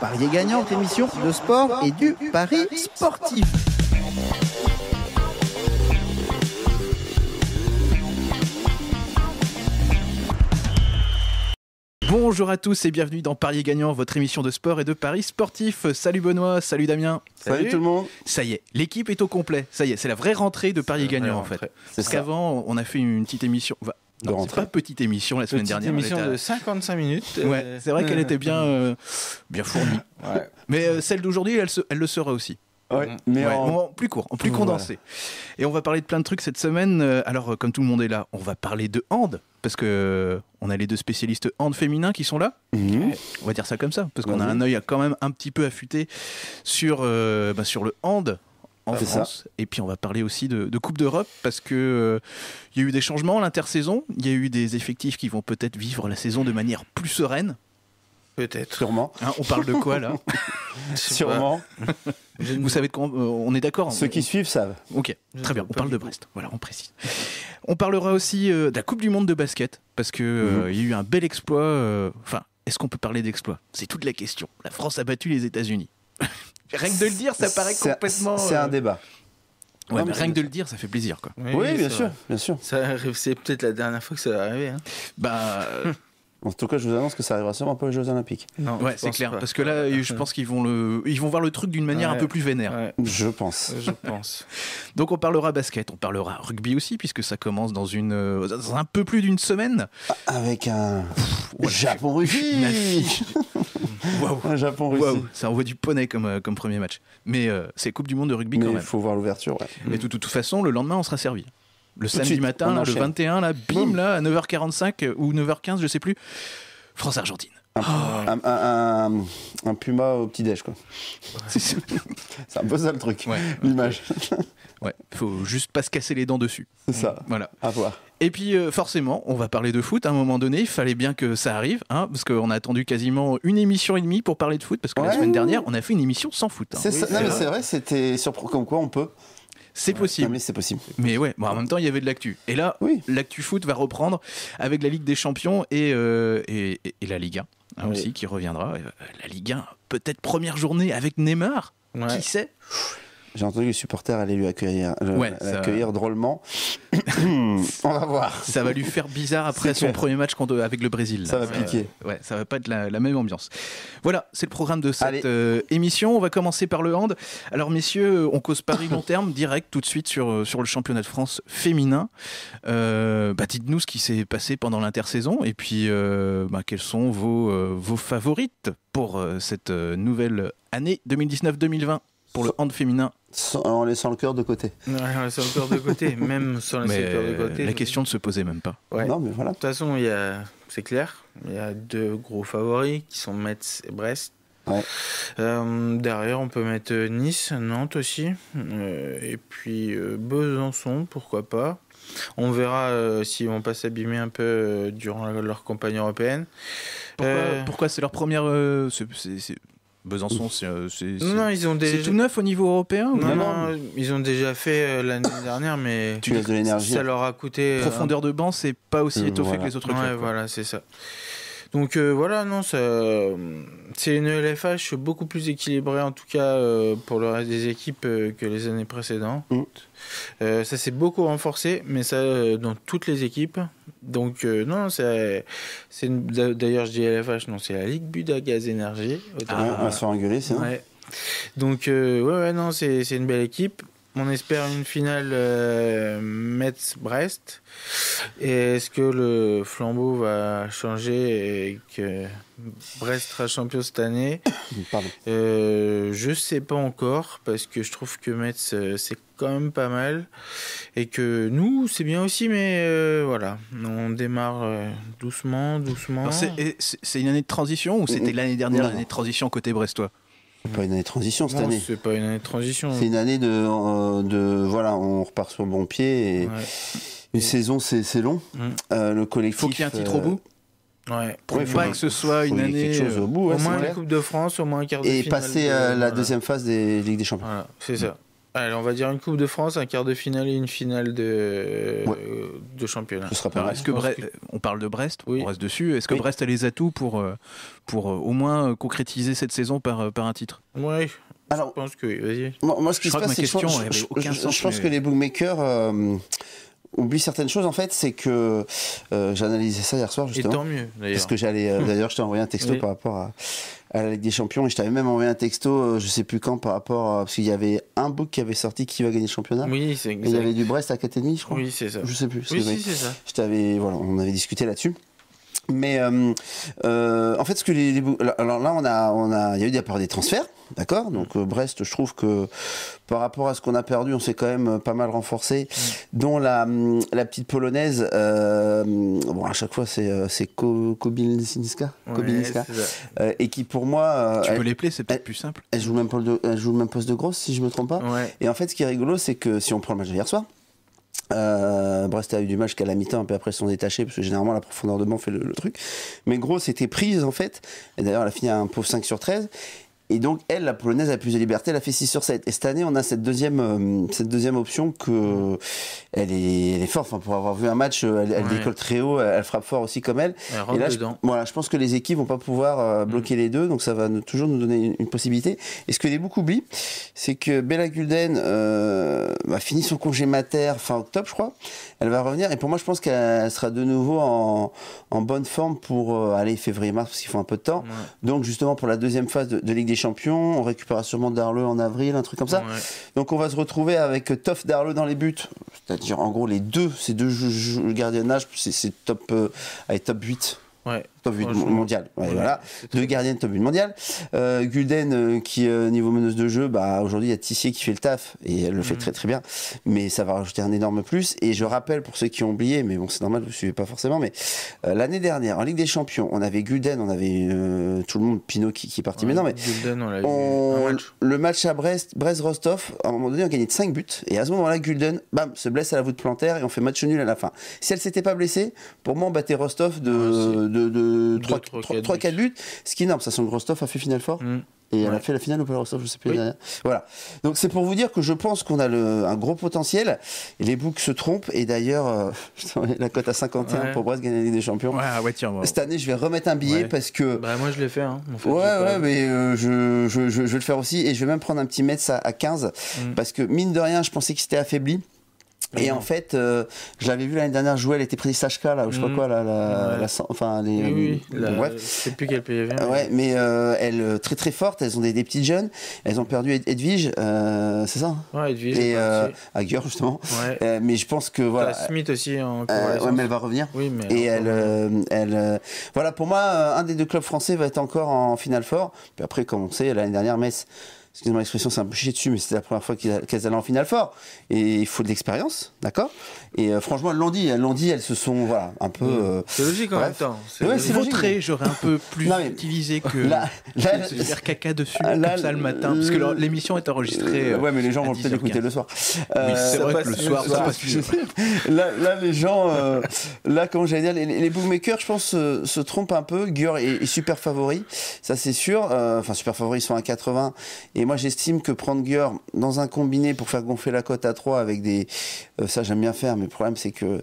Pariez gagnant, l'émission de sport et du pari sportif. Bonjour à tous et bienvenue dans Pariez gagnant, votre émission de sport et de paris sportif. Salut Benoît, salut Damien. Salut tout le monde. Ça y est, l'équipe est au complet. Ça y est, c'est la vraie rentrée de Pariez gagnant en fait. Parce qu'avant, on a fait une petite émission. Non, c'est pas petite émission la semaine dernière. Une émission de 55 minutes. Ouais, c'est vrai qu'elle était bien fournie. Ouais. Mais celle d'aujourd'hui, elle le sera aussi. Ouais, mais en plus court, en plus condensé. Voilà. Et on va parler de plein de trucs cette semaine. Alors, comme tout le monde est là, on va parler de hand, parce que on a les deux spécialistes hand féminin qui sont là. On va dire ça comme ça, parce qu'on a un œil quand même un petit peu affûté sur le hand en France. Et puis on va parler aussi de Coupe d'Europe, parce que il y a eu des changements à l'intersaison. Il y a eu des effectifs qui vont peut-être vivre la saison de manière plus sereine. Peut-être. Sûrement. Hein, on parle de quoi là? Sûrement. Vous savez de quoi on est d'accord? Ceux qui suivent savent. Ok, très bien. On parle de Brest. Voilà, on précise. On parlera aussi de la Coupe du Monde de basket, parce que il y a eu un bel exploit. Est-ce qu'on peut parler d'exploit? C'est toute la question. La France a battu les États-Unis. Rien que de le dire, ça paraît complètement. C'est un débat. Ouais, mais rien que de le dire, ça fait plaisir, quoi. Oui, bien sûr, bien sûr. Ça arrive, c'est peut-être la dernière fois que ça va arriver. Hein. En tout cas, je vous annonce que ça arrivera sûrement pas aux Jeux Olympiques. Non, ouais, c'est clair. Parce que là, je pense qu'ils vont voir le truc d'une manière un peu plus vénère. Ouais. Je pense. Donc on parlera basket, on parlera rugby aussi, puisque ça commence dans un peu plus d'une semaine. Avec un Japon-Russie. Waouh. Un Japon-Russie. Ça envoie du poney comme premier match. Mais c'est Coupe du Monde de rugby quand même. Mais il faut voir l'ouverture. Ouais. Et de toute façon, le lendemain, on sera servi. Le samedi matin, là, le 21, là, bim, là, à 9h45 ou 9h15, je sais plus. France-Argentine. Un puma au petit-déj, quoi. C'est un peu ça le truc, l'image. Ouais, faut juste pas se casser les dents dessus. C'est ça, voilà. À voir. Et puis forcément, on va parler de foot. À un moment donné, il fallait bien que ça arrive, hein, parce qu'on a attendu quasiment une émission et demie pour parler de foot, parce que la semaine dernière, on a fait une émission sans foot. Hein. C'est ça. Non, mais c'est vrai, c'était surprenant comme quoi on peut. C'est possible. Non, mais c'est possible. Mais ouais, bon, en même temps, il y avait de l'actu. Et là, l'actu foot va reprendre avec la Ligue des Champions et la Ligue 1 aussi qui reviendra. La Ligue 1, peut-être première journée avec Neymar. Qui sait? J'ai entendu que les supporters allaient lui accueillir drôlement. On va voir. Ça va lui faire bizarre après son premier match avec le Brésil. Ça va piquer. Ça va pas être la même ambiance. Voilà, c'est le programme de cette émission. On va commencer par le hand. Alors messieurs, on cause pari long terme direct tout de suite sur le championnat de France féminin. Dites-nous ce qui s'est passé pendant l'intersaison et puis quels sont vos favorites pour cette nouvelle année 2019-2020 pour le hand féminin. En laissant le cœur de côté. En laissant le cœur de côté, même sans laisser le cœur de côté. La question ne se posait même pas. Ouais. Non, mais voilà. De toute façon, c'est clair, il y a deux gros favoris qui sont Metz et Brest. Ouais. Derrière, on peut mettre Nice, Nantes aussi, et puis Besançon, pourquoi pas. On verra s'ils vont pas s'abîmer un peu durant leur campagne européenne. Pourquoi c'est leur première... Besançon, Non, ils ont c'est tout neuf au niveau européen Non, ils ont déjà fait l'année dernière, mais tu laisses de l'énergie. Ça leur a coûté... Profondeur de banc, c'est pas aussi étoffé que les autres clubs. Ouais, voilà, c'est ça. Donc c'est une LFH beaucoup plus équilibrée en tout cas pour le reste des équipes que les années précédentes. Ça s'est beaucoup renforcé, mais ça dans toutes les équipes. Donc d'ailleurs je dis LFH, non, c'est la Ligue Budagaz Énergie. On va se faire engueuler, c'est ouais. Donc c'est une belle équipe. On espère une finale Metz-Brest. Et est-ce que le flambeau va changer et que Brest sera champion cette année? Je sais pas encore, parce que je trouve que Metz c'est quand même pas mal et que nous c'est bien aussi, mais voilà, on démarre doucement. Alors c'est une année de transition ou c'était l'année dernière l'année de transition côté brestois? C'est pas une année de transition cette année. C'est pas une année de transition. C'est une année de voilà, on repart sur le bon pied et une saison c'est long. Le collectif. Faut qu'il y ait un titre au bout. Ouais. Pour pas que ce soit une année quelque chose au bout. Au moins la Coupe de France, au moins un quart de finale. Et passer à la deuxième phase des Ligues des Champions. Voilà, c'est ça. Allez, on va dire une Coupe de France, un quart de finale et une finale de championnat. Ce sera pas Alors, mal. on parle de Brest, Oui. on reste dessus. Est-ce que Brest a les atouts pour au moins concrétiser cette saison par un titre? Oui, Alors, je pense que oui, vas-y. Moi, ce qui se passe, c'est que je pense que les bookmakers oublient certaines choses. En fait, c'est que j'ai analysé ça hier soir, justement. Et tant mieux, d'ailleurs. Parce que d'ailleurs, je t'ai envoyé un texto par rapport à la Ligue des Champions, et je t'avais même envoyé un texto, je sais plus quand, par rapport parce qu'il y avait un book qui avait sorti qui va gagner le championnat. Oui, c'est exact. Et il y avait du Brest Academy, je crois. Oui, c'est ça. Je sais plus. Oui, c'est ça. On avait discuté là-dessus. Mais en fait, ce que alors là, il y a eu des transferts, d'accord. Donc Brest, je trouve que par rapport à ce qu'on a perdu, on s'est quand même pas mal renforcé. Dont la petite polonaise, à chaque fois c'est Kobylinska, et qui pour moi, tu peux l'épeler, c'est peut-être plus simple. Elle joue le même poste de grosse, si je me trompe pas. Ouais. Et en fait, ce qui est rigolo, c'est que si on prend le match d'hier soir. Brest a eu du match qu'à la mi-temps, puis après ils sont détachés parce que généralement la profondeur de banc fait le truc. Mais gros, c'était prise en fait. Et d'ailleurs, elle a fini à un pauvre 5/13. Et donc, elle, la polonaise, a plus de liberté, elle a fait 6/7. Et cette année, on a cette deuxième option que elle est forte. Enfin, pour avoir vu un match, elle décolle très haut, elle frappe fort aussi comme elle. Elle rentre dedans. Je pense que les équipes vont pas pouvoir bloquer les deux, donc ça va toujours nous donner une possibilité. Et ce que les beaucoup oublient, c'est que Bella Gulden a fini son congé mater fin octobre, je crois. Elle va revenir, et pour moi, je pense qu'elle sera de nouveau en bonne forme pour aller février-mars, parce qu'il faut un peu de temps. Ouais. Donc, justement, pour la deuxième phase de Ligue des Champions, on récupérera sûrement Darleux en avril, un truc comme ça. Ouais. Donc, on va se retrouver avec Toff Darleux dans les buts, c'est-à-dire, en gros, ces deux gardiennages, c'est top 8. Ouais. Top 8 mondial. Ouais, voilà. Deux gardiens de top 8 mondial. Gulden, qui niveau meneuse de jeu, aujourd'hui, il y a Tissier qui fait le taf, et elle le fait très très bien. Mais ça va rajouter un énorme plus. Et je rappelle, pour ceux qui ont oublié, mais bon, c'est normal, vous ne suivez pas forcément, mais l'année dernière, en Ligue des Champions, on avait Gulden, on avait tout le monde, Pinot qui est parti maintenant, mais Gulden, on l'a eu le match à Brest-Rostov, à un moment donné, on gagnait de 5 buts. Et à ce moment-là, Gulden, bam, se blesse à la voûte plantaire et on fait match nul à la fin. Si elle s'était pas blessée, pour moi, on battait Rostov de 3-4 buts, ce qui est énorme. Ça sent que Rostov a fait Final Four. Et elle a fait la finale ou pas, Rostov, je sais plus. Oui. Voilà. Donc c'est pour vous dire que je pense qu'on a un gros potentiel. Et les books se trompent. Et d'ailleurs, la cote à 51 pour Brest gagner la Ligue des Champions. Tiens, cette année, je vais remettre un billet parce que. Moi, je l'ai fait. Hein, en fait, mais je vais le faire aussi. Et je vais même prendre un petit Metz à 15. Parce que mine de rien, je pensais qu'il s'était affaibli. Et en fait, je l'avais vu l'année dernière jouer, elle était prise Sachka, là, ou je sais pas quoi, bref. Je sais plus quel pays elle vient. Ouais, mais elle, très très forte, elles ont des petites jeunes, elles ont perdu Edwige, c'est ça? Ouais, Edwige. Et Hager, justement. Ouais. Mais je pense que voilà. Smith aussi en ouais, mais elle va revenir. Oui, mais et voilà, pour moi, un des deux clubs français va être encore en Final Four. Puis après, comme on sait, l'année dernière, Metz. Excusez-moi l'expression, c'est un peu chier dessus, mais c'était la première fois qu'elles allaient en Final Four. Et il faut de l'expérience, d'accord? Et franchement, elles l'ont dit, elles se sont, un peu... C'est logique en même temps. C'est vautré, j'aurais un peu plus utilisé que de faire caca dessus, comme ça le matin. Parce que l'émission est enregistrée. Ouais, mais les gens vont peut-être l'écouter le soir. Oui, c'est vrai que le soir, ça passe mieux. Là, les gens... comment j'allais dire, les bookmakers, je pense, se trompent un peu. Gior est super favori, ça c'est sûr. Enfin, super favori, ils sont à 80. Et moi, j'estime que prendre Gior dans un combiné pour faire gonfler la cote à 3 avec des... ça, j'aime bien faire, mais le problème, c'est que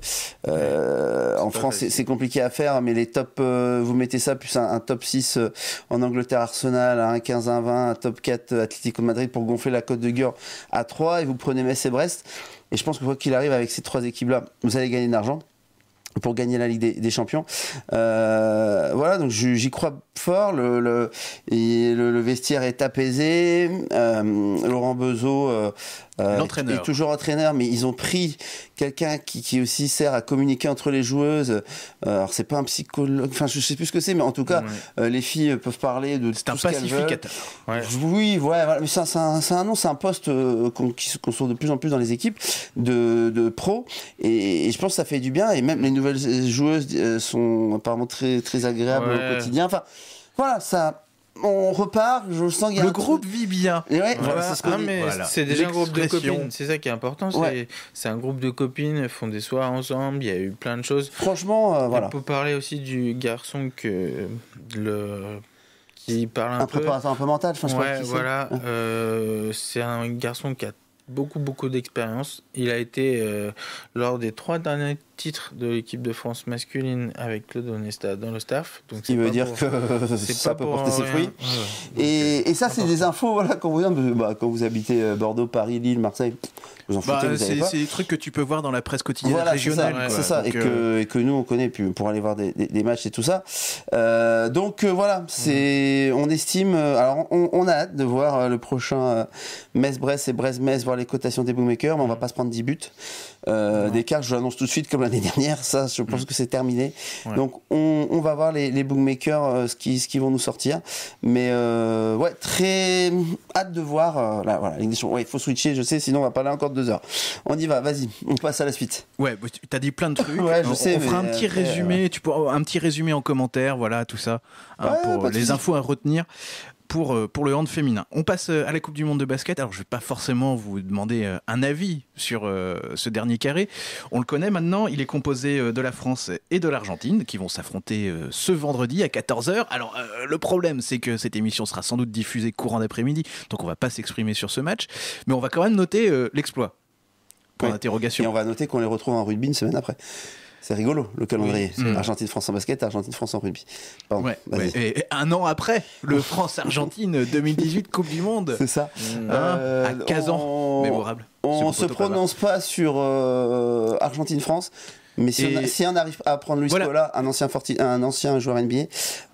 en France, c'est compliqué à faire, mais les top... vous mettez ça, plus un top 6 en Angleterre, Arsenal, à 1,15, 1,20, un top 4 Atlético de Madrid pour gonfler la cote de Gior à 3, et vous prenez Metz et Brest. Et je pense que quoi qu'il arrive, avec ces trois équipes-là, vous allez gagner de l'argent pour gagner la Ligue des Champions. Voilà, donc j'y crois fort. Le vestiaire est apaisé. Laurent Beuzot est toujours entraîneur, mais ils ont pris quelqu'un qui aussi sert à communiquer entre les joueuses. Alors c'est pas un psychologue, enfin je sais plus ce que c'est, mais en tout cas les filles peuvent parler de tout ce qu'elles veulent. C'est un pacificateur. Oui, voilà, mais c'est un nom, c'est un poste qu'on trouve de plus en plus dans les équipes de pros, et je pense que ça fait du bien, et même les nouvelles joueuses sont apparemment très, très agréables au quotidien. Enfin, voilà, ça... On repart, je sens qu'il y a le groupe vit bien. C'est déjà un groupe de copines, c'est ça qui est important. C'est un groupe de copines, elles font des soirs ensemble, il y a eu plein de choses. Franchement, voilà. On peut parler aussi du garçon qui parle un peu. Préparateur un peu mental, je pense. Voilà. C'est un garçon qui a beaucoup d'expérience. Il a été, lors des 3 derniers titres de l'équipe de France masculine avec Claude Onesta dans le staff. Donc Ce qui veut dire que ça peut porter ses fruits. Ouais. Et ça, c'est des infos qu'on vous donne. Quand vous habitez Bordeaux, Paris, Lille, Marseille, vous en foutez, vous savez pas. C'est des trucs que tu peux voir dans la presse quotidienne régionale. C'est ça. Donc, et que nous, on connaît pour aller voir des matchs et tout ça. Donc voilà, on estime... alors, on a hâte de voir le prochain Metz-Brest et Brest-Metz, voir les cotations des bookmakers, mais on va pas se prendre 10 buts d'écart. Je l'annonce tout de suite, comme l'année dernière. Ça, je pense que c'est terminé. Ouais. Donc, on va voir les bookmakers, ce qu'ils vont nous sortir. Mais ouais, très hâte de voir. Là, voilà, il faut switcher, je sais, sinon on va parler encore de 2 heures. On y va, vas-y, on passe à la suite. Ouais, t'as dit plein de trucs. Ouais, je sais, on fera un petit résumé. Tu pourras un petit résumé en commentaire, voilà, tout ça, pour les infos à retenir. Pour le hand féminin. On passe à la Coupe du Monde de basket. Alors, je ne vais pas forcément vous demander un avis sur ce dernier carré. On le connaît maintenant. Il est composé de la France et de l'Argentine qui vont s'affronter ce vendredi à 14h. Alors, le problème, c'est que cette émission sera sans doute diffusée courant d'après-midi. Donc, on ne va pas s'exprimer sur ce match. Mais on va quand même noter l'exploit. Point d'interrogation. Et on va noter qu'on les retrouve en rugby une semaine après. C'est rigolo, le calendrier. Argentine-France en basket, Argentine-France en rugby. Pardon, et un an après, le France-Argentine 2018 Coupe du Monde. C'est ça. À Kazan, mémorable. On ne se prononce pas sur Argentine-France, mais si on arrive à prendre Luis Scola, un ancien joueur NBA,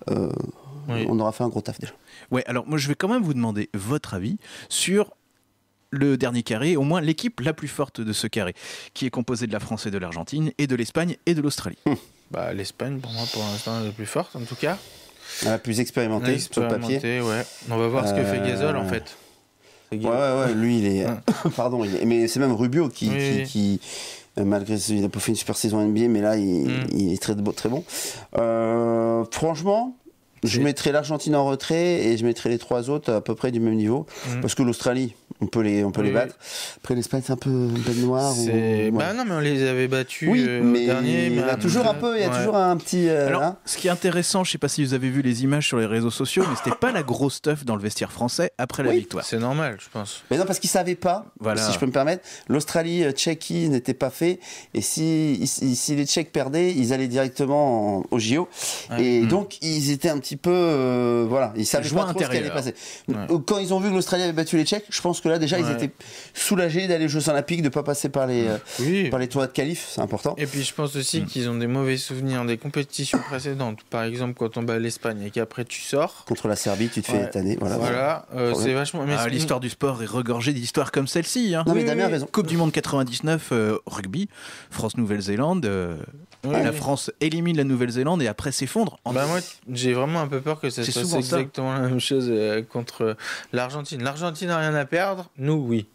on aura fait un gros taf déjà. Ouais, alors moi je vais quand même vous demander votre avis sur le dernier carré, au moins l'équipe la plus forte de ce carré, qui est composée de la France et de l'Argentine, et de l'Espagne et de l'Australie. L'Espagne, pour moi, pour l'instant, est la plus forte, en tout cas. La plus expérimentée sur le papier. Ouais. On va voir ce que fait Gasol, en fait. Ouais, lui, il est... Pardon, mais c'est même Rubio qui malgré il n'a pas fait une super saison NBA, mais là, il est très bon. Franchement... Je mettrai l'Argentine en retrait et je mettrai les 3 autres à peu près du même niveau. Parce que l'Australie, on peut les battre. Après, l'Espagne, c'est un peu une bête noire. Non, mais on les avait battus mais dernier. Il y a toujours un peu, toujours un petit... Alors, ce qui est intéressant, je ne sais pas si vous avez vu les images sur les réseaux sociaux, mais c'était pas la grosse stuff dans le vestiaire français après la victoire. C'est normal, je pense. Mais non, parce qu'ils ne savaient pas, si je peux me permettre. L'Australie, Tchéquie n'était pas fait. Et si les Tchèques perdaient, ils allaient directement au JO. Et donc, ils étaient un petit peu ils savaient pas trop ce qui allait passer. Quand ils ont vu que l'Australie avait battu les Tchèques, je pense que là déjà ils étaient soulagés d'aller aux Jeux Olympiques, de pas passer par les tournois de qualif, c'est important. Et puis je pense aussi qu'ils ont des mauvais souvenirs des compétitions précédentes. Par exemple quand on bat l'Espagne et qu'après tu sors contre la Serbie, tu te fais étaner. C'est vachement. L'histoire du sport est regorgée d'histoires comme celle-ci. Non mais Damien a raison. Coupe du Monde 99 rugby, France-Nouvelle-Zélande. La France élimine la Nouvelle-Zélande et après s'effondre. Moi j'ai vraiment un peu peur que ça se passe exactement la même chose contre l'Argentine. L'Argentine n'a rien à perdre, nous oui.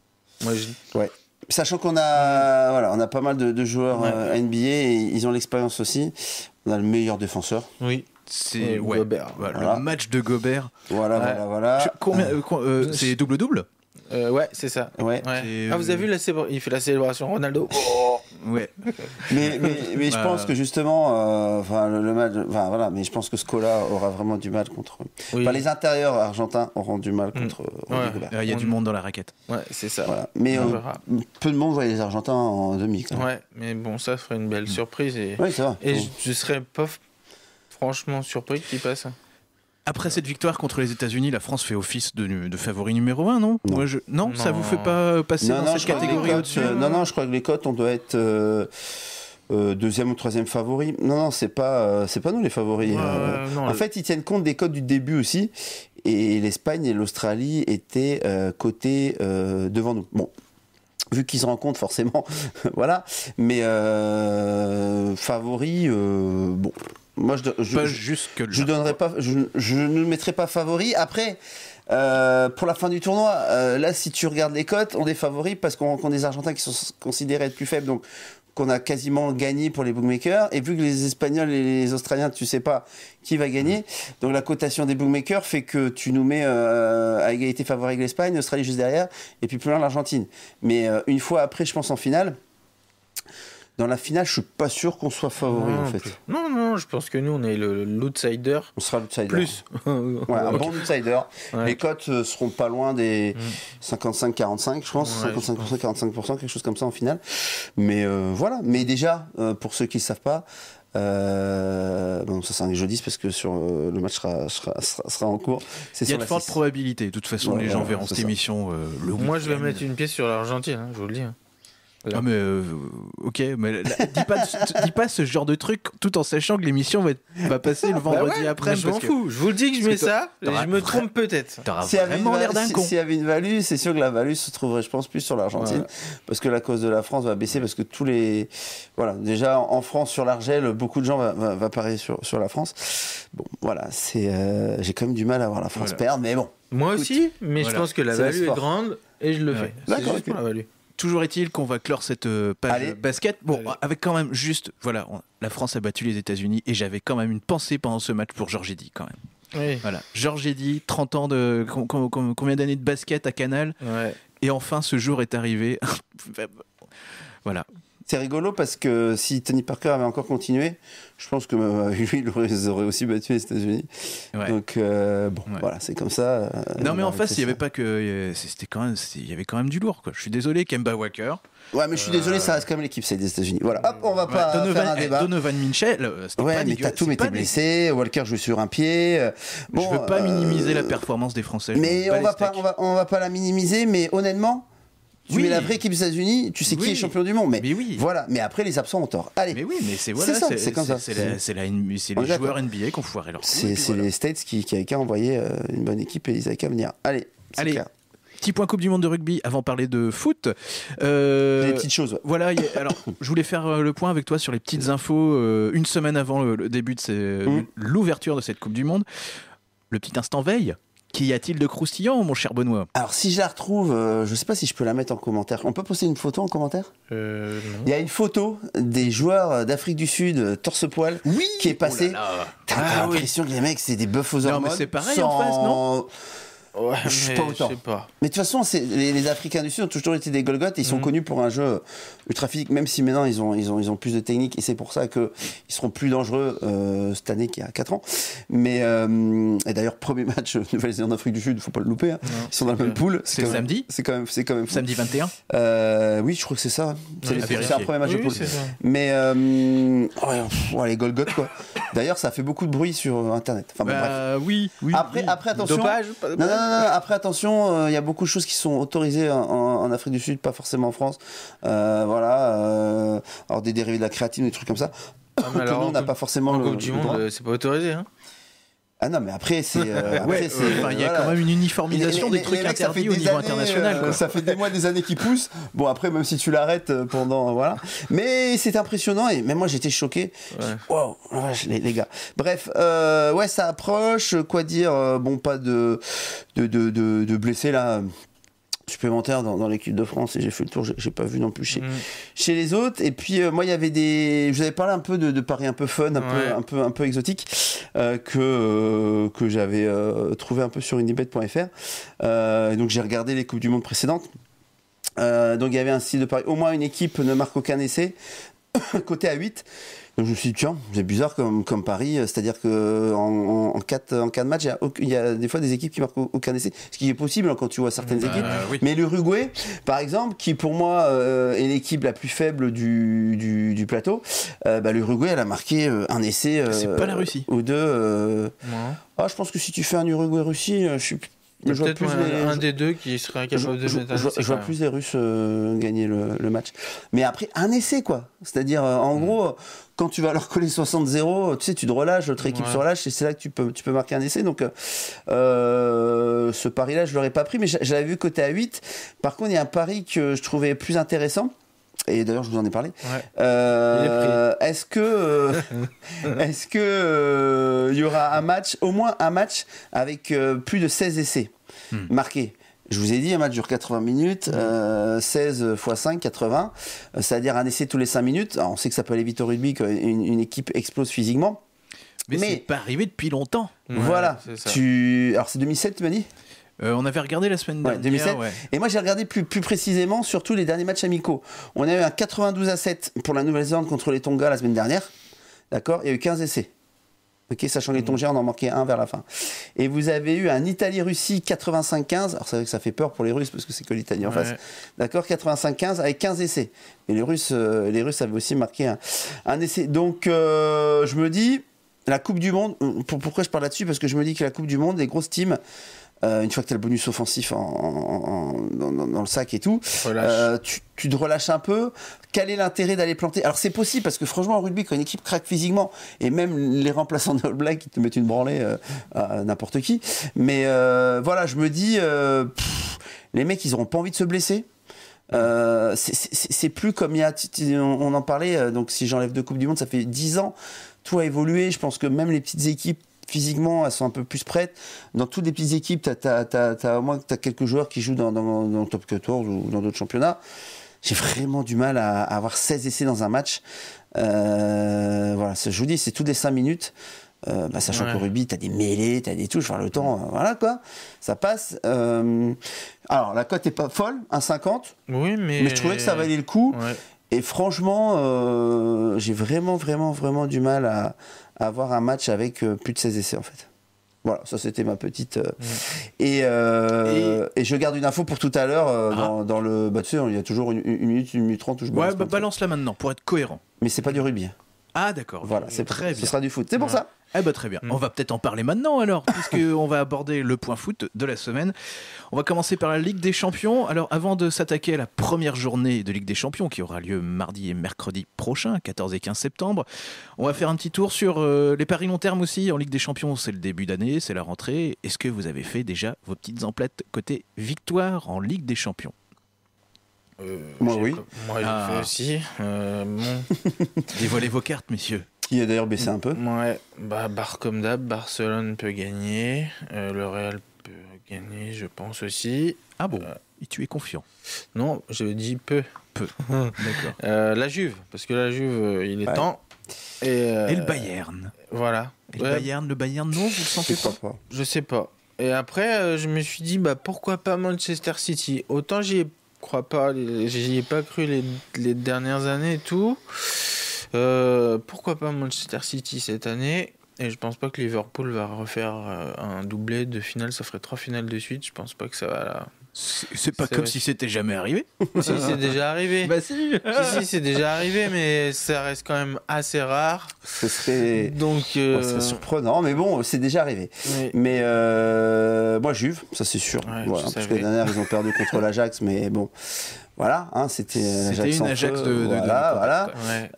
Ouais. Sachant qu'on a, on a pas mal de joueurs NBA et ils ont l'expérience aussi. On a le meilleur défenseur. Oui. C'est Gobert. Le match de Gobert. Voilà. C'est double-double. Ouais, c'est ça. Ouais. Vous avez vu il fait la célébration Ronaldo. Ouais. mais je pense que justement, le match, mais je pense que Scola aura vraiment du mal contre. Les intérieurs argentins auront du mal contre. Il y a du monde dans la raquette. Ouais, c'est ça. Voilà. Mais peu de monde voit les Argentins en demi. Ouais, mais bon, ça ferait une belle surprise et. Ouais, c'est vrai. Et je serais pas franchement surpris qu'il passe. Après cette victoire contre les États-Unis, la France fait office de favori numéro 1, non ? Non, ça vous fait pas passer dans cette catégorie au-dessus ? Non, je crois que les cotes, on doit être deuxième ou troisième favori. Non, c'est pas nous les favoris. En fait, ils tiennent compte des cotes du début aussi. Et l'Espagne et l'Australie étaient cotés devant nous. Bon. Vu qu'ils se rencontrent forcément, voilà. Mais favoris, bon. Moi, je donnerais pas, je ne mettrais pas favori. Après, pour la fin du tournoi, là, si tu regardes les cotes, on est favoris parce qu'on rencontre des Argentins qui sont considérés être plus faibles, donc qu'on a quasiment gagné pour les bookmakers. Et vu que les Espagnols et les Australiens, tu sais pas qui va gagner, donc la cotation des bookmakers fait que tu nous mets à égalité favori avec l'Espagne, l'Australie juste derrière, et puis plus loin l'Argentine. Mais une fois après, je pense en finale. Dans la finale, je suis pas sûr qu'on soit favori en fait. Non, je pense que nous, on est l'outsider. On sera l'outsider. Plus. Ouais, un bon outsider. Ouais. Les cotes seront pas loin des 55-45, je pense. Ouais, 55%, 45%, quelque chose comme ça en finale. Mais voilà. Mais déjà, pour ceux qui ne savent pas, bon, ça c'est un jeudi parce que sur le match sera en cours. Il y a de fortes probabilités. De toute façon, les gens verront cette émission le week-end. Moi, je vais mettre une pièce sur l'Argentine, je vous le dis. Ah mais ok, mais dis pas ce genre de truc tout en sachant que l'émission va passer le vendredi après. Je m'en fous. Je vous le dis que je mets ça. Et je me trompe peut-être. T'auras vraiment l'air d'un con. S'il y avait une value, c'est sûr que la value se trouverait, je pense, plus sur l'Argentine, parce que la cause de la France va baisser, parce que voilà, déjà en France sur l'Argel, beaucoup de gens va parier sur la France. Bon, voilà, j'ai quand même du mal à voir la France perdre, mais bon. Moi aussi, mais je pense que la value est grande et je le fais. D'accord. C'est la value. Toujours est-il qu'on va clore cette page basket. Bon, avec quand même juste, voilà, la France a battu les États-Unis et j'avais quand même une pensée pendant ce match pour Georges Eddy quand même. Oui. Voilà, Georges Eddy, 30 ans combien d'années de basket à Canal. Ouais. Et enfin, ce jour est arrivé. Voilà. C'est rigolo parce que si Tony Parker avait encore continué, je pense que lui, il aurait aussi battu les États-Unis. Ouais. Donc voilà, c'est comme ça. Non, mais en face, il y avait pas que, il y avait quand même du lourd, quoi. Je suis désolé, Kemba Walker. Ouais, mais je suis désolé, ça reste quand même l'équipe, c'est des États-Unis. Voilà, hop, on va pas faire un débat. Donovan Mitchell, c'était pas mais Tatum était blessé, Walker joue sur un pied. Bon, je veux pas minimiser la performance des Français. Mais on va pas la minimiser, mais honnêtement. Tu mets la vraie équipe des États-Unis, tu sais qui est champion du monde. Mais voilà. Mais après, les absents ont tort. Allez. Mais oui, mais c'est comme ça. C'est les joueurs NBA qui ont foiré leur coup. C'est les States qui avaient qu'à envoyer une bonne équipe et ils avaient qu'à venir. Allez. Petit point Coupe du Monde de rugby avant de parler de foot. Des petites choses. Voilà. Alors, je voulais faire le point avec toi sur les petites infos une semaine avant le début de l'ouverture de cette Coupe du Monde. Le petit instant veille. Qu'y a-t-il de croustillant, mon cher Benoît ? Alors, si je la retrouve, je sais pas si je peux la mettre en commentaire. On peut poster une photo en commentaire ? Non. Il y a une photo des joueurs d'Afrique du Sud, torse-poil, qui est passée. T'as l'impression que les mecs, c'est des bœufs aux hormones. Non, mais c'est pareil en face, non ? Ouais, je sais pas autant. Mais de toute façon, les Africains du Sud ont toujours été des Golgoth et ils sont connus pour un jeu ultra physique, même si maintenant ils ont plus de technique et c'est pour ça qu'ils seront plus dangereux cette année qu'il y a 4 ans. Mais et d'ailleurs, premier match Nouvelle-Zélande Afrique du Sud, il faut pas le louper. Hein. Ils sont dans la même poule. C'est samedi. C'est quand même fou. Samedi 21. Oui, je crois que c'est ça. C'est un premier match de poule. C'est ça. Mais les Golgoth quoi. D'ailleurs, ça a fait beaucoup de bruit sur Internet. Enfin, bref. Oui. Après, attention. Dopage. Non, après attention, il y a beaucoup de choses qui sont autorisées en Afrique du Sud, pas forcément en France. Alors des dérivés de la créatine, des trucs comme ça. Mais alors, on n'a pas forcément le Coupe du Monde, c'est pas autorisé. Hein. Ah non, mais après, c'est. Il y a quand même une uniformisation des trucs interdits au niveau international. Quoi. Ça fait des mois, des années qui poussent. Bon, après, même si tu l'arrêtes pendant. Voilà. Mais c'est impressionnant et même moi, j'étais choqué. Waouh, les gars. Bref, ça approche. Quoi dire bon, pas de blessés là. Supplémentaire dans l'équipe de France et j'ai fait le tour, j'ai pas vu non plus chez les autres. Et puis moi il y avait je vous avais parlé un peu de paris un peu fun, un peu exotique que j'avais trouvé un peu sur unibet.fr. Donc j'ai regardé les coupes du monde précédentes. Donc il y avait un style de pari, au moins une équipe ne marque aucun essai, côté à 8. Donc je me suis dit, tiens, c'est bizarre comme pari, c'est-à-dire qu'en 4 matchs, il y a des fois des équipes qui marquent aucun essai, ce qui est possible quand tu vois certaines équipes. Oui. Mais l'Uruguay, par exemple, qui pour moi est l'équipe la plus faible du plateau, l'Uruguay, elle a marqué un essai c'est pas la Russie. Ou deux. Je pense que si tu fais un Uruguay-Russie, je suis... Il y a peut-être un des deux qui serait capable de mettre un essai. Je vois plus les Russes gagner le match. Mais après, un essai, quoi. C'est-à-dire, en gros, quand tu vas leur coller 60-0, tu sais, tu te relâches, l'autre équipe se relâche, et c'est là que tu peux marquer un essai. Donc, ce pari-là, je ne l'aurais pas pris, mais je l'avais vu côté à 8. Par contre, il y a un pari que je trouvais plus intéressant. Et d'ailleurs, je vous en ai parlé. Est-ce que il y aura au moins un match avec plus de 16 essais marqués? Je vous ai dit, un match dure 80 minutes, 16 x 5, 80. C'est-à-dire un essai tous les 5 minutes. Alors, on sait que ça peut aller vite au rugby quand une équipe explose physiquement. Mais c'est pas arrivé depuis longtemps. Voilà. Alors, c'est 2007, tu m'as dit? On avait regardé la semaine dernière. 2007. Et moi, j'ai regardé plus précisément, surtout les derniers matchs amicaux. On a eu un 92-7 pour la Nouvelle-Zélande contre les Tonga la semaine dernière. D'accord. Il y a eu 15 essais. Ok, sachant que les Tongiens en ont manqué un vers la fin. Et vous avez eu un Italie-Russie 85-15. Alors c'est vrai que ça fait peur pour les Russes parce que c'est que l'Italie en face. D'accord, 85-15 avec 15 essais. Et les Russes avaient aussi marqué un essai. Donc je me dis, la Coupe du Monde, pourquoi je parle là-dessus? Parce que je me dis que la Coupe du Monde, les grosses teams, une fois que tu as le bonus offensif dans le sac et tout, tu te relâches un peu. Quel est l'intérêt d'aller planter? Alors c'est possible parce que franchement en rugby, quand une équipe craque physiquement, et même les remplaçants de All Black ils te mettent une branlée à n'importe qui, mais voilà, je me dis les mecs ils auront pas envie de se blesser. C'est plus comme il y a, on en parlait, donc si j'enlève 2 Coupes du Monde, ça fait 10 ans, tout a évolué. Je pense que même les petites équipes physiquement, elles sont un peu plus prêtes. Dans toutes les petites équipes, au moins quelques joueurs qui jouent dans le top 14 ou dans d'autres championnats. J'ai vraiment du mal à avoir 16 essais dans un match. Voilà, je vous dis, c'est tous les 5 minutes. Sachant qu'au rugby, t'as des mêlées, t'as des touches, le temps, voilà quoi, ça passe. Alors, la cote est pas folle, 1,50. Oui, mais je trouvais que ça valait le coup. Ouais. Et franchement, j'ai vraiment du mal à avoir un match avec plus de 16 essais en fait. Voilà, ça c'était ma petite. Et je garde une info pour tout à l'heure dans le. Tu sais, il y a toujours une minute 30 où je balance. Ouais, balance-la maintenant pour être cohérent. Mais c'est pas du rugby. Ah d'accord. Voilà, c'est très bien. Ce sera du foot. C'est pour ça. Eh ben très bien. On va peut-être en parler maintenant alors, puisqu'on va aborder le point foot de la semaine. On va commencer par la Ligue des Champions. Alors avant de s'attaquer à la première journée de Ligue des Champions, qui aura lieu mardi et mercredi prochain, 14 et 15 septembre, on va faire un petit tour sur les paris long terme aussi. En Ligue des Champions, c'est le début d'année, c'est la rentrée. Est-ce que vous avez fait déjà vos petites emplettes côté victoire en Ligue des Champions? Moi oui. Moi j'ai fait aussi. Dévoilez vos cartes, messieurs. Qui a d'ailleurs baissé un peu. Ouais, comme d'hab, Barcelone peut gagner, le Real peut gagner, je pense aussi. Ah bon, et tu es confiant? Non, je dis peu. D'accord. La Juve, parce que la Juve, il est temps. Et le Bayern. Voilà. Et le Bayern, non, vous le sentez pas? Je sais pas. Et après, je me suis dit, pourquoi pas Manchester City? Autant j'y ai pas cru les dernières années et tout. Pourquoi pas Manchester City cette année? Et je pense pas que Liverpool va refaire un doublé de finale. Ça ferait 3 finales de suite. Je pense pas que ça va là. C'est pas comme si c'était jamais arrivé. Si, c'est déjà arrivé. Si. Si, c'est déjà arrivé, mais ça reste quand même assez rare. Ce serait surprenant, mais bon, c'est déjà arrivé. Oui. Mais moi, Juve, ça c'est sûr. Voilà, parce que l'année dernière, ils ont perdu contre l'Ajax, mais bon. Voilà, c'était une Ajax voilà.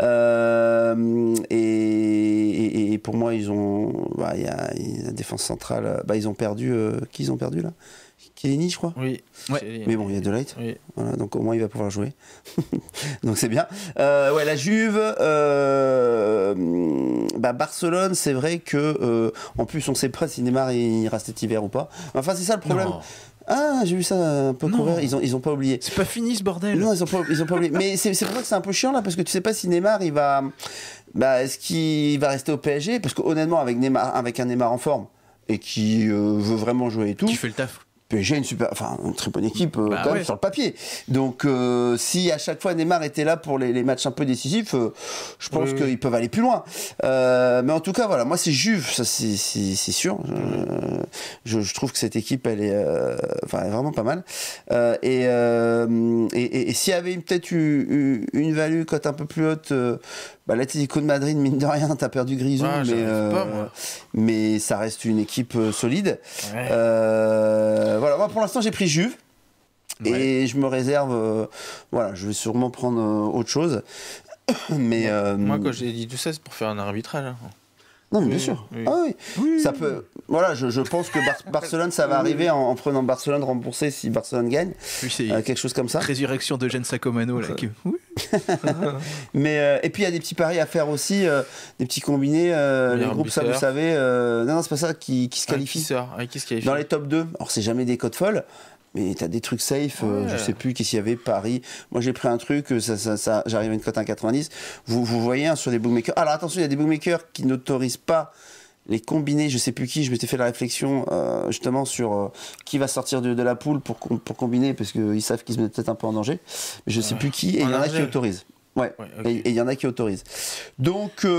Et pour moi, ils ont, il y a la défense centrale. Ils ont perdu. Qui ils ont perdu là? Chiellini, je crois. Oui. Ouais. Mais bon, il y a De Ligt. Oui. Voilà, donc au moins il va pouvoir jouer. Donc c'est bien. La Juve. Barcelone, c'est vrai que en plus on sait pas si Neymar il reste cet hiver ou pas. Enfin, c'est ça le problème. Non. Ah, j'ai vu ça un peu courir. Ils ont pas oublié. C'est pas fini ce bordel. Non, ils ont pas oublié. Mais c'est pour ça que c'est un peu chiant là, parce que tu sais pas si Neymar il va. Est-ce qu'il va rester au PSG? Parce que honnêtement, avec un Neymar en forme et qui veut vraiment jouer et tout. Qui fait le taf. PSG une très bonne équipe quand même sur le papier. Donc si à chaque fois Neymar était là pour les matchs un peu décisifs, je pense qu'ils peuvent aller plus loin. Mais en tout cas voilà, moi c'est Juve, ça c'est sûr. Je trouve que cette équipe elle est vraiment pas mal. Et s'il y avait peut-être une value cote un peu plus haute, l'Atlético de Madrid, mine de rien, t'as perdu Grisou, mais ça reste une équipe solide. Ouais. Voilà, moi pour l'instant j'ai pris Juve et je me réserve. Je vais sûrement prendre autre chose. Mais moi quand j'ai dit tout ça, c'est pour faire un arbitrage. Hein. Non, mais bien sûr. Oui. Ah oui. Ça peut. Voilà, je pense que Barcelone, ça va arriver en prenant Barcelone remboursé si Barcelone gagne. Quelque chose comme ça. Résurrection de Jean Sacomano là. Oui. Mais et puis il y a des petits paris à faire aussi, des petits combinés. Les groupes, ça vous savez. Non, c'est pas ça qui se qualifie. Qui se qualifie. Dans les top 2. Alors c'est jamais des cotes folles. Mais t'as des trucs safe, je sais plus qu'est-ce qu'il y avait, Paris. Moi j'ai pris un truc, j'arrive à une cote 1,90. Vous voyez sur des bookmakers. Alors attention, il y a des bookmakers qui n'autorisent pas les combinés, je sais plus qui, je m'étais fait la réflexion justement sur qui va sortir de la poule pour combiner, parce qu'ils savent qu'ils se mettent peut-être un peu en danger. Mais je sais plus qui, et il y en a qui autorisent. Ouais, okay. Et il y en a qui autorisent. Donc, ça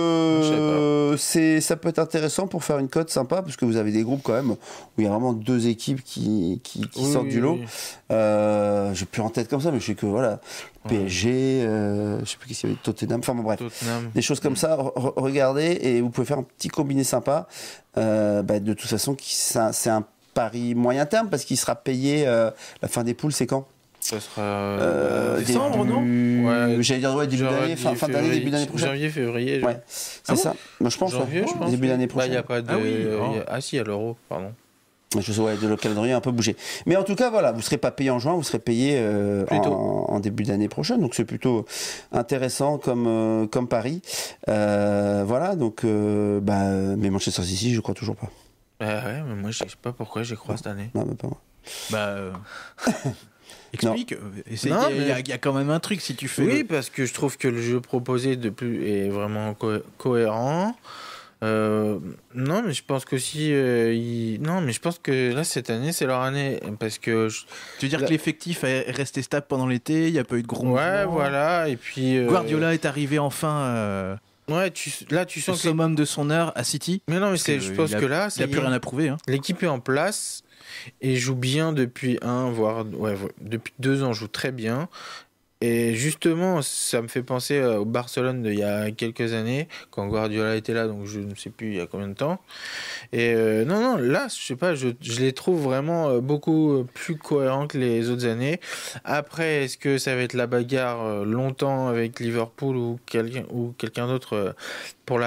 peut être intéressant pour faire une cote sympa, parce que vous avez des groupes quand même où il y a vraiment 2 équipes qui sortent du lot. J'ai plus en tête comme ça, mais je sais que voilà, PSG, je sais plus qui s'il y avait, Tottenham, enfin bon bref, des choses comme ça. Regardez, et vous pouvez faire un petit combiné sympa. De toute façon, c'est un pari moyen terme, parce qu'il sera payé la fin des poules, c'est quand? Ça sera décembre, non? J'allais dire début d'année, fin d'année, début d'année prochaine. Janvier, février. Ouais, c'est ça. Moi, je pense. Janvier, je pense. Début d'année prochaine. Il y a pas de. Si, à l'euro, pardon. Je sais, le calendrier a un peu bougé. Mais en tout cas, voilà, vous ne serez pas payé en juin, vous serez payé en début d'année prochaine. Donc c'est plutôt intéressant comme pari. Voilà, donc, mais Manchester City, je crois toujours pas. Ouais, mais moi, je sais pas pourquoi j'y crois cette année. Non, mais pas moi. Explique. Il y a quand même un truc si tu fais. Oui, parce que je trouve que le jeu proposé est vraiment cohérent. Non, mais je pense qu'aussi. Non, mais je pense que là, cette année, c'est leur année. Parce que. Tu veux dire que l'effectif est resté stable pendant l'été, il n'y a pas eu de gros mouvements. Ouais, voilà. Et puis. Guardiola est arrivé enfin. Ouais, tu sens au summum de son heure à City. Mais non, mais je pense que là. Il n'y a plus rien à prouver. Hein. L'équipe est en place. Et joue bien depuis depuis 2 ans, joue très bien. Et justement, ça me fait penser au Barcelone d'il y a quelques années, quand Guardiola était là, donc je ne sais plus il y a combien de temps. Et non, là, je sais pas, je les trouve vraiment beaucoup plus cohérents que les autres années. Après, est-ce que ça va être la bagarre longtemps avec Liverpool ou quelqu'un d'autre pour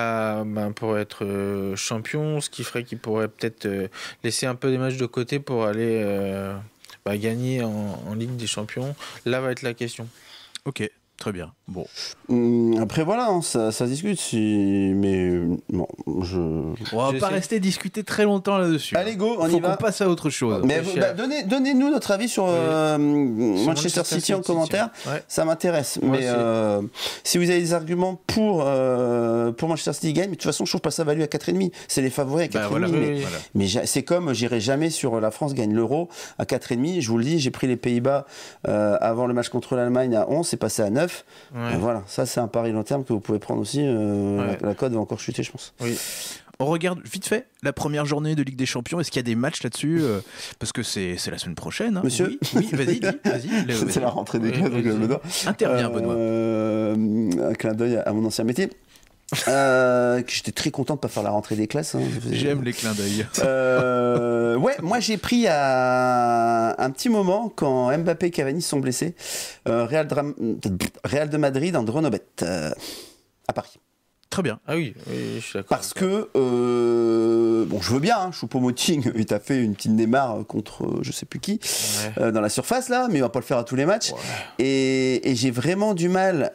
être champion, ce qui ferait qu'il pourrait peut-être laisser un peu des matchs de côté pour aller gagner en Ligue des Champions? Là va être la question. Ok, très bien. Bon. Après voilà, hein, ça se discute, mais bon, on va pas rester discuter très longtemps là-dessus. Allez go, on y va. Faut qu'on passe à autre chose. Mais donnez-nous notre avis sur Manchester City en commentaire. Ouais. Ça m'intéresse. Moi, mais si vous avez des arguments pour Manchester City gagne, mais de toute façon, je trouve pas ça valu à 4,5. C'est les favoris à 4,5. Voilà, mais c'est comme j'irai jamais sur la France gagne l'Euro à 4,5. Je vous le dis, j'ai pris les Pays-Bas avant le match contre l'Allemagne à 11, c'est passé à 9. Ouais. Voilà, ça c'est un pari long terme que vous pouvez prendre aussi. La cote va encore chuter, je pense. Oui. On regarde vite fait la première journée de Ligue des Champions. Est-ce qu'il y a des matchs là-dessus parce que c'est la semaine prochaine. Hein. Monsieur, oui, vas-y. C'est la rentrée des clubs. Interviens, Benoît. Un clin d'œil à mon ancien métier. J'étais très content de pas faire la rentrée des classes. Hein. J'aime les clins d'œil. Ouais, moi j'ai pris un petit moment quand Mbappé et Cavani sont blessés. Real de Madrid en Dronobet à Paris. Très bien. Ah oui, je suis d'accord. Parce que je veux bien. Choupo-Moting, il t'a fait une petite Neymar contre je sais plus qui dans la surface là, mais il va pas le faire à tous les matchs. Ouais. Et j'ai vraiment du mal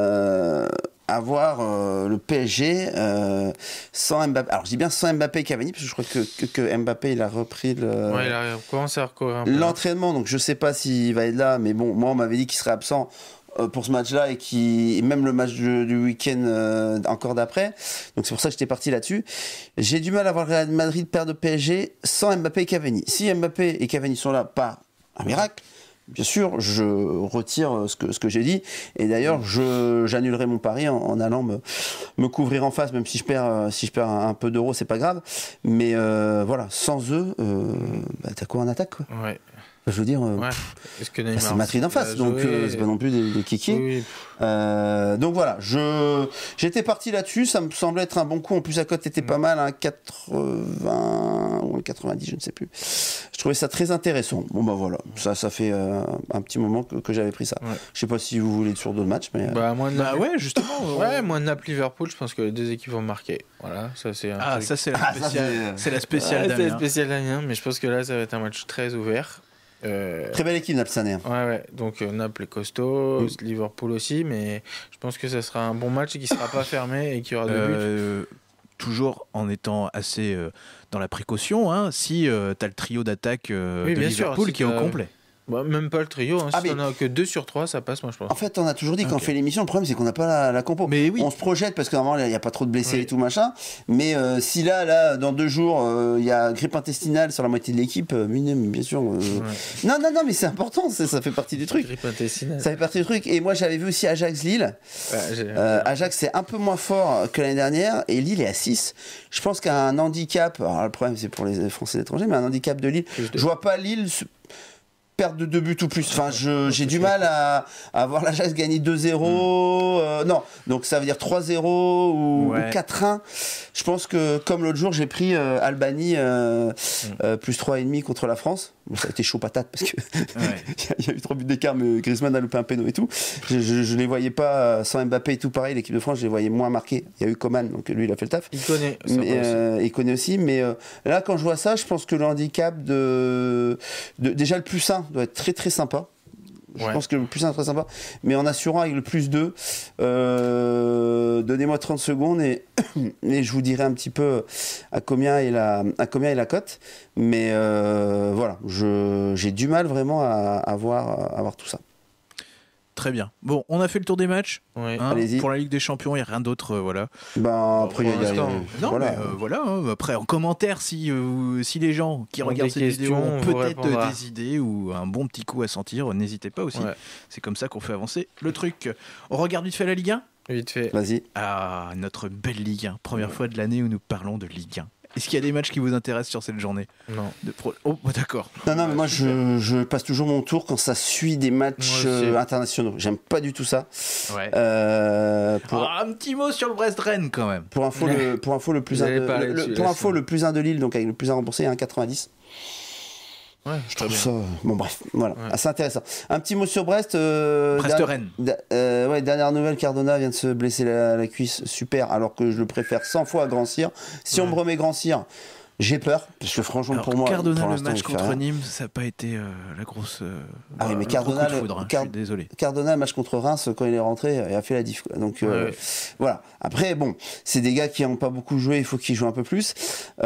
à voir le PSG sans Mbappé. Alors je dis bien sans Mbappé et Cavani, parce que je crois que Mbappé il a repris il a commencé à recourir l'entraînement, donc je sais pas s'il va être là, mais bon, moi on m'avait dit qu'il serait absent pour ce match-là et même le match du week-end encore d'après. Donc c'est pour ça que j'étais parti là-dessus. J'ai du mal à voir Real Madrid perdre de PSG sans Mbappé et Cavani. Si Mbappé et Cavani sont là, pas un miracle. Bien sûr, je retire ce que j'ai dit. Et d'ailleurs, j'annulerai mon pari en allant me couvrir en face, même si je perds un peu d'euros, c'est pas grave. Mais voilà, sans eux, t'as quoi en attaque, quoi. Ouais. Je veux dire, est-ce que Neymar, c'est Madrid en face, donc c'est pas non plus des kikis. Oui. Donc voilà, j'étais parti là-dessus, ça me semblait être un bon coup. En plus, la cote était pas mal, 80 ou 90, je ne sais plus. Je trouvais ça très intéressant. Bon bah voilà, ça fait un petit moment que j'avais pris ça. Ouais. Je sais pas si vous voulez sur d'autres matchs, mais ouais, justement. Moi Naples-Liverpool, je pense que les deux équipes vont marquer. Voilà, ça c'est ça c'est la spéciale. C'est la spéciale Damien. C'est la spéciale Damien, mais je pense que là ça va être un match très ouvert. Très belle équipe Naples cette année. Ouais. Donc Naples est costaud, Liverpool aussi, mais je pense que ça sera un bon match et qui sera pas fermé et qui aura deux buts. Toujours en étant assez dans la précaution, hein, si tu as le trio d'attaque de Liverpool qui est au complet. Bah, même pas le trio. Hein. Si on a que 2 sur 3, ça passe, moi je pense. En fait, on a toujours dit qu'on fait l'émission. Le problème, c'est qu'on n'a pas la compo. Mais oui. On se projette parce que normalement, il n'y a pas trop de blessés et tout machin. Mais si là, dans 2 jours, il y a grippe intestinale sur la moitié de l'équipe, bien sûr. Non, mais c'est important. Ça fait partie du truc. Grippe intestinale. Ça fait partie du truc. Et moi, j'avais vu aussi Ajax-Lille. Ajax, c'est un peu moins fort que l'année dernière. Et Lille est à 6. Je pense qu'un handicap. Alors, le problème, c'est pour les Français et les étrangers, mais un handicap de Lille. Je vois pas Lille perdre de 2 buts ou plus. Enfin, j'ai du mal à voir l'Ajax gagner 2-0. Non, donc ça veut dire 3-0 ou 4-1. Je pense que, comme l'autre jour, j'ai pris Albanie plus 3,5 contre la France. Bon, ça a été chaud patate parce que il y a eu 3 buts d'écart, mais Griezmann a loupé un péno et tout. Je les voyais pas sans Mbappé et tout pareil. L'équipe de France, je les voyais moins marqués. Il y a eu Coman, donc lui, il a fait le taf. Il connaît. Il connaît aussi. Mais là, quand je vois ça, je pense que le handicap déjà le plus 1 doit être très très sympa. Je pense que le plus 1 est très sympa. Mais en assurant avec le plus 2, donnez-moi 30 secondes et je vous dirai un petit peu à combien est la cote. Mais voilà, j'ai du mal vraiment à voir tout ça. Très bien. Bon, on a fait le tour des matchs. Allez-y. Pour la Ligue des Champions, il n'y a rien d'autre. Voilà. Après, il y a non, voilà. Mais voilà. Après, en commentaire, si les gens qui regardent cette vidéo ont peut-être des idées ou un bon petit coup à sentir, n'hésitez pas aussi. C'est comme ça qu'on fait avancer le truc. On regarde vite fait la Ligue 1 ? Vite fait. Vas-y. Ah, notre belle Ligue 1. Première fois de l'année où nous parlons de Ligue 1. Est-ce qu'il y a des matchs qui vous intéressent sur cette journée ? Non. Oh, d'accord. Non, mais moi, je passe toujours mon tour quand ça suit des matchs internationaux. J'aime pas du tout ça. Ouais. Un petit mot sur le Brest-Rennes, quand même. Pour info, le plus 1 de Lille, donc avec le plus 1 remboursé, 1,90. Ouais, je trouve ça. Bon, bref, voilà, assez intéressant. Un petit mot sur Brest. Brest-Rennes. Dernière nouvelle, Cardona vient de se blesser la cuisse, super, alors que je le préfère 100 fois à Grand Cyr. Si on me remet Grand Cyr, j'ai peur, parce que franchement, pour moi. Cardona, le match contre Nîmes, ça n'a pas été la grosse. Mais Cardona, je suis désolé. Cardona, le match contre Reims, quand il est rentré, il a fait la diff. Donc voilà. Après, bon, c'est des gars qui n'ont pas beaucoup joué, il faut qu'ils jouent un peu plus.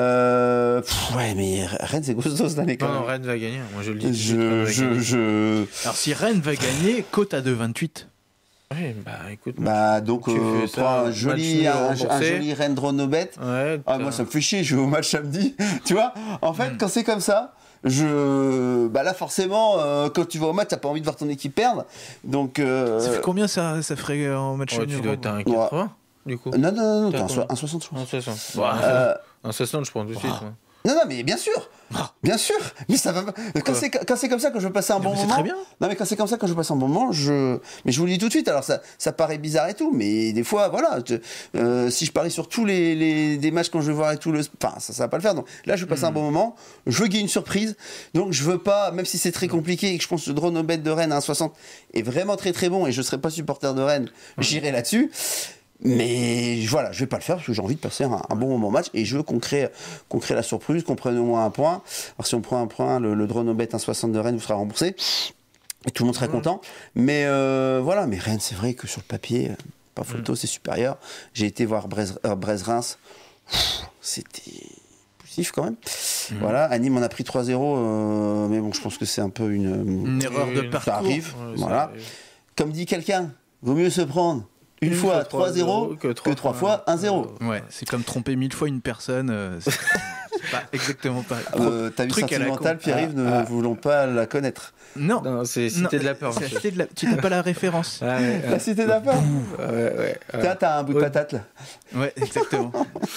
Mais Rennes, c'est Gostos cette année quand même. Non, Rennes va gagner, moi je le dis. Alors si Rennes va gagner, cote à 2,28. Oui, écoute. Donc, pour un joli Rennes Dronobet. Moi, ça me fait chier, je vais au match samedi. Tu vois, en fait, quand c'est comme ça, là, forcément, quand tu vas au match, t'as pas envie de voir ton équipe perdre. Donc. Ça fait combien ça ferait en match nul? Tu dois être à 1,80 du coup. Non, t'es 1,60 je pense. 1,60 je prends tout de suite. Non, mais bien sûr, mais ça va. Quand c'est comme ça, quand je veux passer un bon moment. Très bien. Non, mais quand c'est comme ça, quand je passe un bon moment, mais je vous le dis tout de suite. Alors ça paraît bizarre et tout, mais des fois, voilà. Si je parie sur tous des matchs quand je vais voir et tout ça va pas le faire. Donc là, je veux passer un bon moment. Je veux qu'il y ait une surprise. Donc je veux pas, même si c'est très compliqué et que je pense que le drone au bet de Rennes à 1,60 est vraiment très très bon et je serai pas supporter de Rennes, j'irai là-dessus. Mais voilà, je vais pas le faire parce que j'ai envie de passer un bon moment match et je veux qu'on crée la surprise, qu'on prenne au moins un point. Alors si on prend un point, le drone au bet 1,60 de Rennes vous sera remboursé et tout le monde sera content. Mais mais Rennes, c'est vrai que sur le papier, pas photo, c'est supérieur. J'ai été voir Brest-Reims, c'était poussif quand même. Voilà, à Nîmes on a pris 3-0, mais bon, je pense que c'est un peu une erreur de parcours. Ça arrive, voilà. Comme dit quelqu'un, vaut mieux se prendre une fois 3-0 que 3 fois 1-0. Ouais, c'est comme tromper 1000 fois une personne. C'est pas exactement pareil. T'as vu Sentimental, Pierre-Yves, ne voulons pas la connaître. Non, c'est Cité de la Peur. Tu n'as pas la référence. La Cité de la Peur. T'as un bout de patate là. Ouais, exactement.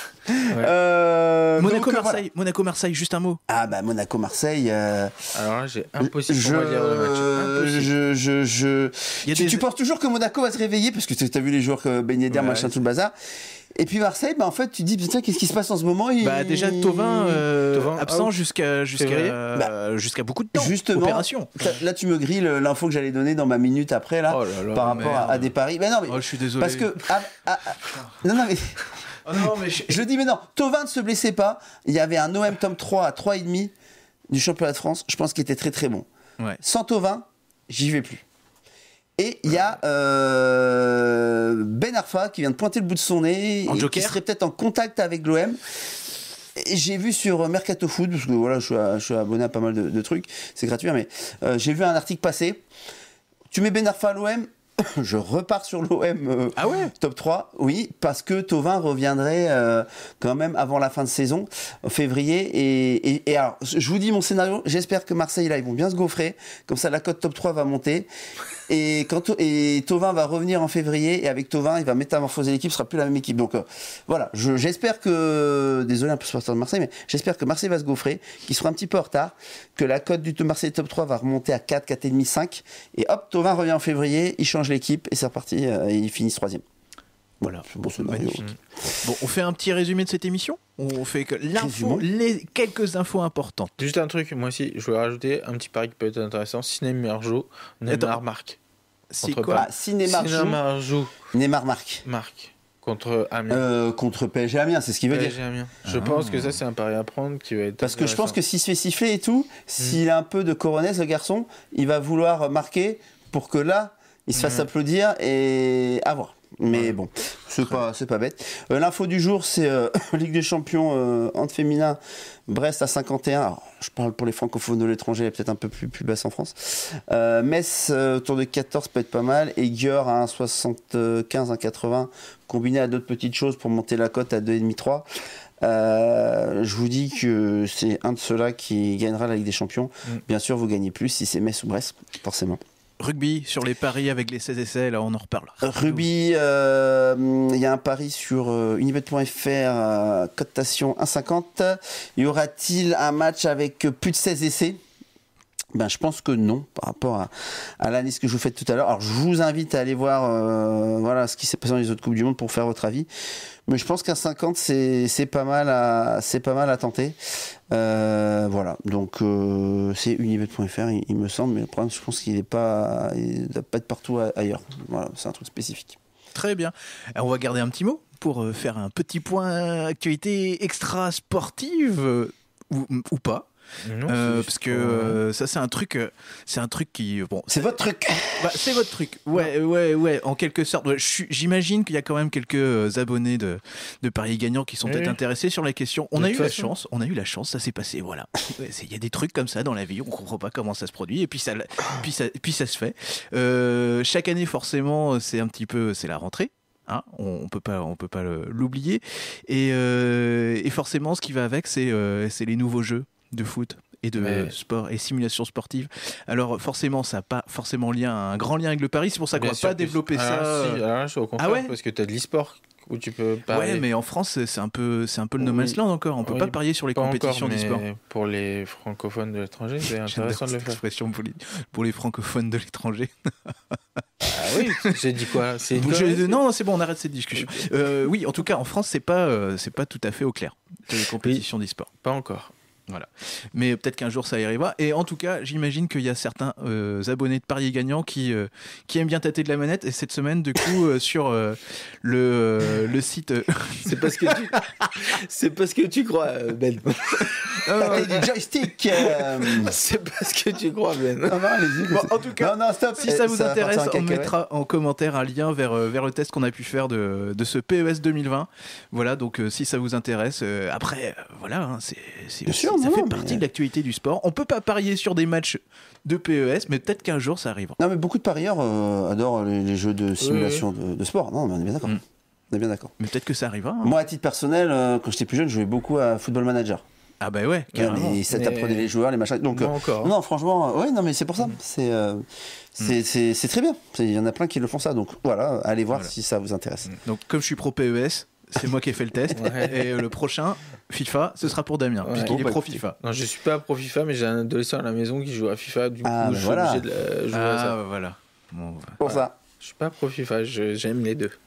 Monaco-Marseille, juste un mot. Monaco-Marseille. Alors là, j'ai impossible pour moi de dire le match. Tu penses toujours que Monaco va se réveiller parce que t'as vu les joueurs que Ben Yedder, machin, tout le bazar. Et puis Marseille, en fait, tu te dis, putain, qu'est-ce qui se passe en ce moment? Déjà, Thauvin absent jusqu'à beaucoup de temps. Justement, opération. Là, tu me grilles l'info que j'allais donner dans ma minute après, là, par rapport à des paris. Mais non, mais. Je suis désolé. Parce que. Je le dis, mais non, Thauvin ne se blessait pas. Il y avait un OM tome 3 à 3,5 du championnat de France, je pense qu'il était très très bon. Ouais. Sans Thauvin, j'y vais plus. Et il y a Ben Arfa qui vient de pointer le bout de son nez et qui serait peut-être en contact avec l'OM. Et j'ai vu sur Mercato Foot, parce que voilà, je suis abonné à pas mal de trucs, c'est gratuit, mais j'ai vu un article passer. Tu mets Ben Arfa à l'OM, je repars sur l'OM top 3, oui, parce que Thauvin reviendrait quand même avant la fin de saison, en février. Et alors, je vous dis mon scénario, j'espère que Marseille, là, ils vont bien se gaufrer, comme ça la cote top 3 va monter. Et Thauvin va revenir en février, et avec Thauvin, il va métamorphoser l'équipe, ce sera plus la même équipe. Donc voilà, j'espère que, désolé un peu supporter de Marseille, mais j'espère que Marseille va se gaufrer, qu'il sera un petit peu en retard, que la cote du Marseille top 3 va remonter à 4, 4,5, 5, et hop, Thauvin revient en février, il change l'équipe, et c'est reparti, et ils finissent 3e. Voilà, c'est bon scénario. Bon, on fait un petit résumé de cette émission. On fait que quelques infos importantes. Juste un truc, moi aussi, je voulais rajouter un petit pari qui peut être intéressant. Si Neymar joue, Neymar marque. C'est quoi? Si Neymar joue, Neymar marque. Contre Amiens. Contre PSG Amiens, c'est ce qu'il veut dire. Amiens. Je pense que ça, c'est un pari à prendre qui va être. Parce que je pense que s'il se fait siffler et tout, s'il a un peu de coronesse, le garçon, il va vouloir marquer pour que là, il se fasse applaudir et à voir. Mais bon, c'est pas bête. L'info du jour, c'est Ligue des Champions hand féminin, Brest à 51. Alors, je parle pour les francophones de l'étranger, elle est peut-être un peu plus basse en France. Metz autour de 14 peut être pas mal. Et Györ à 1,75, 1,80, combiné à d'autres petites choses pour monter la cote à 2,5-3. Je vous dis que c'est un de ceux-là qui gagnera la Ligue des Champions. Bien sûr, vous gagnez plus si c'est Metz ou Brest, forcément. Rugby, sur les paris avec les 16 essais, là on en reparle. Rugby, il y a un pari sur unibet.fr, cotation 1,50. Y aura-t-il un match avec plus de 16 essais ? Ben, je pense que non, par rapport à l'analyse que je vous fais tout à l'heure. Alors, je vous invite à aller voir voilà, ce qui s'est passé dans les autres Coupes du Monde pour faire votre avis. Mais je pense qu'un 50, c'est pas mal à tenter. Voilà, donc c'est unibet.fr, il me semble, mais le problème, je pense qu'il ne doit pas être partout ailleurs. Voilà, c'est un truc spécifique. Très bien. Alors, on va garder un petit mot pour faire un petit point actualité extra sportive ou pas. Non, parce que ça c'est un truc qui bon, c'est votre truc. C'est votre truc. Ouais, en quelque sorte. Ouais, j'imagine qu'il y a quand même quelques abonnés de Paris Gagnant qui sont peut-être intéressés sur la question. On a eu la chance, ça s'est passé. Voilà. Il y a des trucs comme ça dans la vie, on comprend pas comment ça se produit et puis ça se fait. Chaque année forcément, c'est la rentrée. Hein, on peut pas l'oublier et forcément ce qui va avec c'est les nouveaux jeux de foot et de sport et simulation sportive. Alors forcément ça n'a pas forcément un grand lien avec le pari, c'est pour ça qu'on va pas développer ça. Alors, je suis au contraire, parce que tu as de l'e-sport où tu peux parier. Ouais, mais en France c'est un peu le no man's land encore, on peut pas parier sur les compétitions d'e-sport. Pour les francophones de l'étranger, c'est intéressant de le faire. Expression pour les francophones de l'étranger. Ah oui, j'ai dit quoi? Non, c'est bon, on arrête cette discussion. Oui, en tout cas en France c'est pas tout à fait au clair les compétitions d'e-sport. Pas encore. Voilà. Mais peut-être qu'un jour ça y arrivera. Et en tout cas, j'imagine qu'il y a certains abonnés de Paris Gagnant qui aiment bien tâter de la manette. Et cette semaine, du coup, sur le site. C'est parce que tu crois, Ben. Du joystick. C'est parce que tu crois, Ben. Non, allez-y. Bon, en tout cas, stop. Si ça vous intéresse, on mettra en commentaire un lien vers le test qu'on a pu faire de ce PES 2020. Voilà, donc si ça vous intéresse, après, voilà, hein, c'est bien sûr. ça fait partie de l'actualité du sport. On peut pas parier sur des matchs de PES, mais peut-être qu'un jour ça arrivera. Non, mais beaucoup de parieurs adorent les jeux de simulation de sport. Non, mais on est bien d'accord. On est bien d'accord. Mais peut-être que ça arrivera. Hein. Moi, à titre personnel, quand j'étais plus jeune, je jouais beaucoup à Football Manager. Ah bah ouais, carrément. Et ça t'apprenait les joueurs, les machins. Donc, encore. Non, franchement, non, mais c'est pour ça. C'est très bien. Il y en a plein qui le font ça. Donc voilà, allez voir si ça vous intéresse. Donc comme je suis pro PES, c'est moi qui ai fait le test. Et le prochain FIFA, ce sera pour Damien, puisqu'il est pro FIFA. Non, je suis pas pro FIFA, mais j'ai un adolescent à la maison qui joue à FIFA. Du coup, je suis obligé de jouer à ça. Voilà. Bon, pour ça. Je suis pas pro FIFA, j'aime les deux.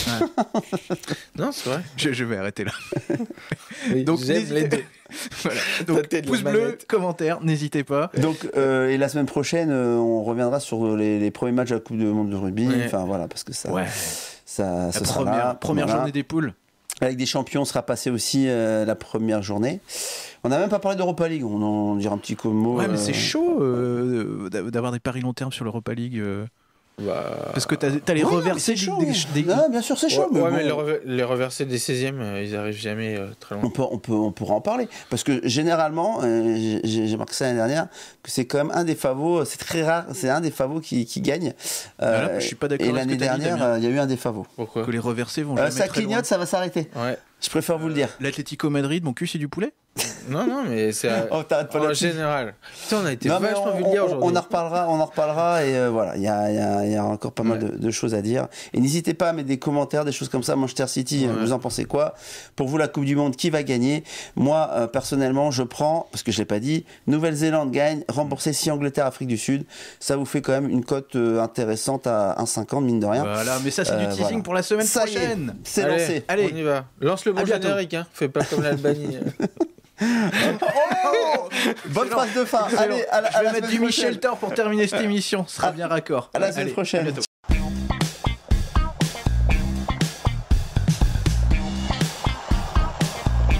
Non, c'est vrai. Je vais arrêter là. Oui, donc j'aime les deux. Voilà. Donc pouce bleu, commentaire, n'hésitez pas. Donc et la semaine prochaine, on reviendra sur les premiers matchs de la Coupe du Monde de rugby. Ouais. Enfin voilà, parce que ça. Ouais. Ça première journée des poules. Avec des champions, on sera passé aussi la première journée. On n'a même pas parlé d'Europa League, on en dira un petit mot. Ouais, mais c'est chaud d'avoir des paris long terme sur l'Europa League. Parce que t'as les reversés des... Non, bien sûr, c'est chaud. Ouais, mais les reversés des 16e, ils arrivent jamais très loin. On pourra en parler. Parce que généralement, j'ai marqué ça l'année dernière, que c'est quand même un des favoris, c'est très rare, c'est un des favoris qui gagne. Là, je suis pas d'accord. Et l'année dernière, il y a eu un des favoris. Pourquoi ? Que les reversés vont jamais ça très loin. clignote, ça va s'arrêter. Ouais. Je préfère vous le dire. L'Atlético Madrid, mon cul, c'est du poulet ? Non, mais c'est t'arrêtes pas en général. Putain, on a été vachement vulgaire aujourd'hui. On en reparlera et voilà, il y a encore pas mal de choses à dire. Et n'hésitez pas à mettre des commentaires, des choses comme ça. Manchester City, vous en pensez quoi ? Pour vous, la Coupe du Monde, qui va gagner ? Moi, personnellement, je prends, parce que je l'ai pas dit, Nouvelle-Zélande gagne, remboursé 6 Angleterre, Afrique du Sud. Ça vous fait quand même une cote intéressante à 1,50, mine de rien. Voilà, mais ça, c'est du teasing pour la semaine prochaine. C'est lancé. Allez, on y va. Lance le bon générique, hein. Fais pas comme l'Albanie. Bonne phrase de fin. Allez, je vais mettre du Michel Thor pour terminer cette émission. Ce sera bien raccord. À la semaine prochaine. À bientôt.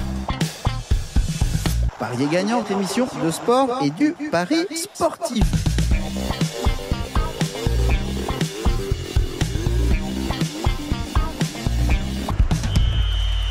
Parier gagnant, émission de sport et du pari sportif.